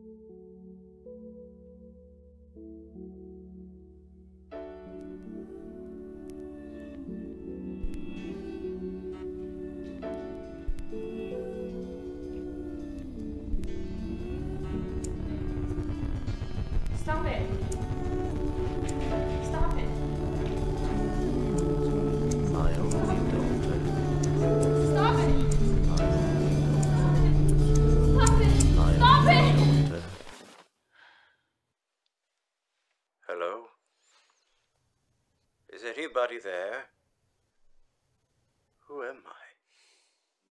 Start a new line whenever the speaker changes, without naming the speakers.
Stop it. Stop it.
My only daughter.
Stop it.
My only
Stop it.
My
Stop
only
it.
daughter.
Hello? Is anybody there? Who am I?